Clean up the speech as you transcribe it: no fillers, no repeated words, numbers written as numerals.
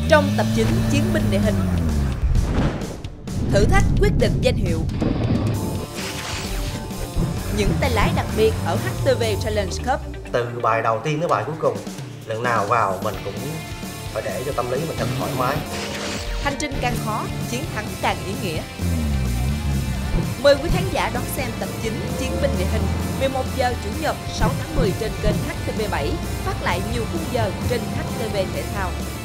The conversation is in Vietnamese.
trong tập 9 Chiến binh địa hình. Thử thách quyết định danh hiệu. Những tay lái đặc biệt ở HTV Challenge Cup. Từ bài đầu tiên tới bài cuối cùng, lần nào vào mình cũng phải để cho tâm lý mình thật thoải mái. Hành trình càng khó, chiến thắng càng ý nghĩa. Mời quý khán giả đón xem tập 9 Chiến binh địa hình 11 giờ Chủ nhật 6 tháng 10 trên kênh HTV7, phát lại nhiều khung giờ trên HTV Thể thao.